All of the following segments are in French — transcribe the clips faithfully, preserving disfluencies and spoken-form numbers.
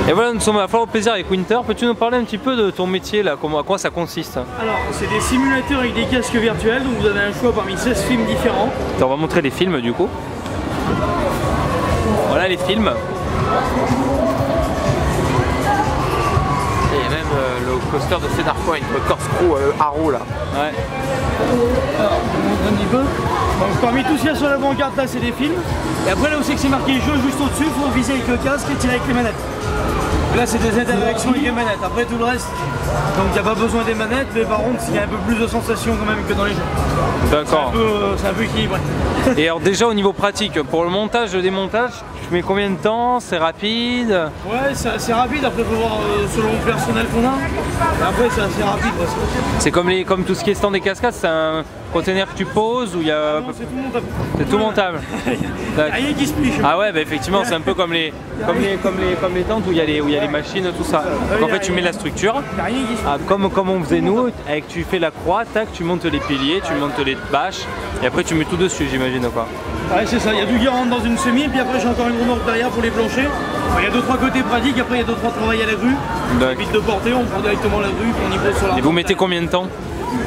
Et voilà, nous sommes à Foire au Plaisir avec Winter. Peux-tu nous parler un petit peu de ton métier là, comment, à quoi ça consiste? Alors, c'est des simulateurs avec des casques virtuels, donc vous avez un choix parmi seize films différents. On va montrer les films du coup. Voilà les films. Et même euh, le coaster de Cedar Point, le Corkscrew euh, Arrow là. Ouais. Alors, je vous montre un petit peu. Donc, parmi tout ce qu'il y a sur la pancarte là, c'est des films. Et après, là où c'est que c'est marqué jeu juste au-dessus, il faut viser avec le casque et tirer avec les manettes. Là, c'est des interactions avec les manettes. Après, tout le reste, donc il n'y a pas besoin des manettes, mais par contre, il y a un peu plus de sensations quand même que dans les jeux. D'accord. C'est un, un peu équilibré. Et alors, déjà au niveau pratique, pour le montage, le démontage, tu mets combien de temps? C'est rapide? Ouais, c'est assez rapide. Après, il faut voir euh, selon le personnel qu'on a. Après, c'est assez rapide. C'est comme, les, comme tout ce qui est stand des cascades, c'est un container que tu poses où il y a. Non, c'est tout montable. C'est tout montable. Il n'y a rien qui se plie. Ah ouais, bah effectivement, c'est un peu comme les, comme les, comme les, comme les tentes où il y a les, où il y a les machines, tout ça. Donc en fait, tu mets la structure. Il n'y a rien qui se plie. Ah, comme, comme on faisait nous, avec tu fais la croix, tac, tu montes les piliers, tu montes les bâches, et après tu mets tout dessus, j'imagine quoi. Ouais, c'est ça, il y a du qui rentre dans une semi, puis après j'ai encore une remorque derrière pour les planchers. Il y a deux trois côtés pratiques, après il y a deux trois travail à la grue. Ça évite de porter, on prend directement la grue, puis on y pose sur la. Et vous mettez combien de temps?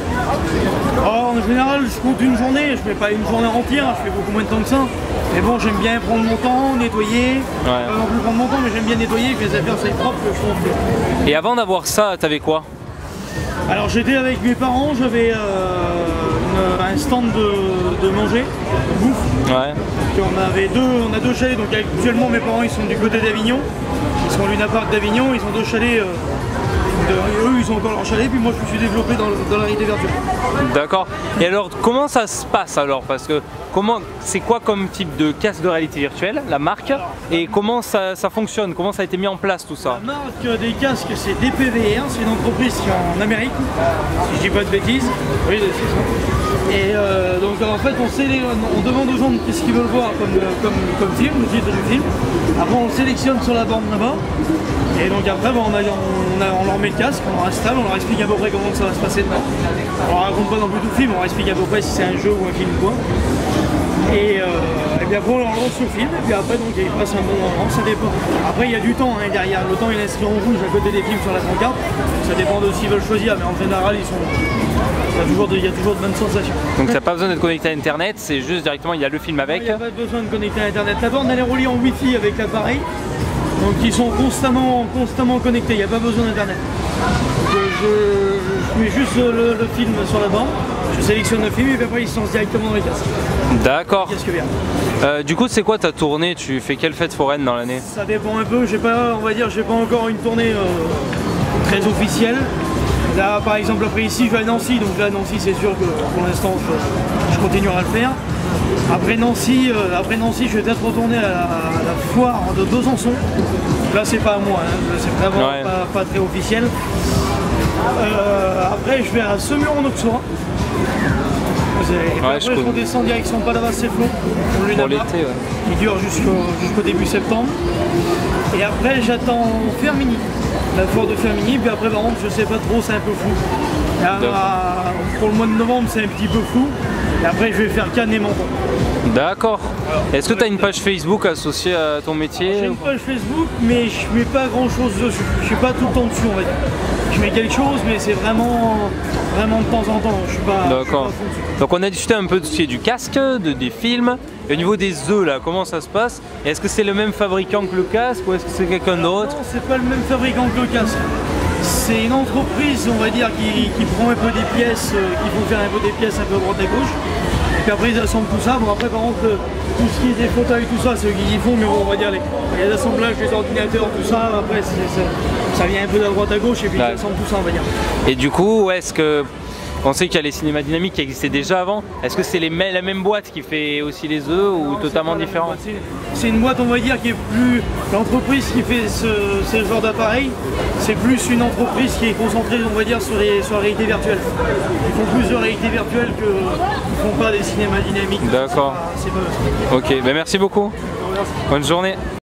Oh, en général, je compte une journée, je mets pas une journée entière, je fais beaucoup moins de temps que ça. Mais bon, j'aime bien prendre mon temps, nettoyer. Ouais. Pas non plus prendre mon temps, mais j'aime bien nettoyer, que les affaires soient propres, que je trouve. Et avant d'avoir ça, t'avais quoi? Alors j'étais avec mes parents, j'avais euh, un stand de, de manger, de bouffe. Ouais. Puis on avait deux, on a deux chalets, donc actuellement mes parents ils sont du côté d'Avignon, ils sont à Luna Park d'Avignon, ils ont deux chalets, euh, de, eux ils ont encore leur chalet, puis moi je me suis développé dans, dans la réalité virtuelle. D'accord. Et alors comment ça se passe alors? Parce que comment, c'est quoi comme type de casque de réalité virtuelle, la marque, et comment ça, ça fonctionne, comment ça a été mis en place tout ça? La marque des casques c'est D P V R, c'est une entreprise qui est en Amérique, si je dis pas de bêtises. Oui, c'est ça. Et euh, donc en fait on, sélé... on demande aux gens qu'est-ce qu'ils veulent voir comme, comme, comme film, le titre du film. Après on sélectionne sur la borne là-bas. Et donc après bon, on, a, on, a, on leur met le casque, on leur installe, on leur explique à peu près comment ça va se passer dedans. On leur raconte pas non plus tout le film, on leur explique à peu près si c'est un jeu ou un film ou quoi. Et, euh, et puis après on leur lance le film, et puis après donc ils passent un bon moment, ça dépend. Après il y a du temps hein, derrière, le temps il est inscrit en rouge à côté des films sur la pancarte, ça dépend de s'ils veulent choisir, mais en général ils sont... il y a toujours de, il y a toujours de bonnes sensations. Donc t'as pas besoin d'être connecté à internet, c'est juste directement il y a le film avec. Il n'y a pas besoin de connecter à internet, la borne elle est reliée en wifi avec l'appareil, donc ils sont constamment, constamment connectés, il n'y a pas besoin d'internet. Je, je, je mets juste le, le film sur la borne, je sélectionne le film et puis après il se lance directement dans les casques. D'accord. Euh, du coup c'est quoi ta tournée? Tu fais quelle fête foraine dans l'année? Ça dépend un peu, j'ai pas, on va dire, j'ai pas encore une tournée euh, très officielle. Là par exemple après ici je vais à Nancy, donc là Nancy c'est sûr que pour l'instant je, je continuerai à le faire. Après Nancy, euh, après Nancy je vais peut-être retourner à la, à la foire de Besançon. Là c'est pas à moi, hein, c'est vraiment ouais. pas, pas très officiel. Euh, après je vais à Semur-en-Auxerrois. Et puis ouais, après je redescends direction Palavas-Ceflon pour l'été ouais. Qui dure jusqu'au jusqu'au début septembre. Et après j'attends Fermini, la foire de Fermini, puis après par contre je sais pas trop, c'est un peu flou. Là, pour le mois de novembre c'est un petit peu flou. Et après je vais faire Cannes et Menton. D'accord. Est-ce que tu as une page Facebook associée à ton métier? J'ai une page Facebook mais je mets pas grand chose dessus. Je suis pas tout le temps dessus on va dire. Je mets quelque chose mais c'est vraiment vraiment de temps en temps. Je suis pas. D'accord. Donc on a discuté un peu du casque, de, des films. Et au niveau des œufs là, comment ça se passe? Est-ce que c'est le même fabricant que le casque ou est-ce que c'est quelqu'un d'autre? Non, c'est pas le même fabricant que le casque. C'est une entreprise, on va dire, qui, qui prend un peu des pièces, euh, qui font faire un peu des pièces un peu à droite à gauche. Et puis après ils assemblent tout ça. Bon après par contre tout ce qui est des fauteuils, tout ça, c'est eux qui y font, mais bon on va dire les, les assemblages, les ordinateurs, tout ça, après c est, c est, ça vient un peu de droite à gauche et puis ouais. Ils assemblent tout ça on va dire. Et du coup, est-ce que on sait qu'il y a les cinémas dynamiques qui existaient déjà avant. Est-ce que c'est la même boîte qui fait aussi les œufs ou non, totalement différente? C'est une boîte on va dire qui est plus... L'entreprise qui fait ce, ce genre d'appareil, c'est plus une entreprise qui est concentrée on va dire sur, les, sur la réalité virtuelle. Ils font plus de réalité virtuelle qu'ils ne font pas des cinémas dynamiques. D'accord. Ok, ben merci beaucoup. Bonne journée.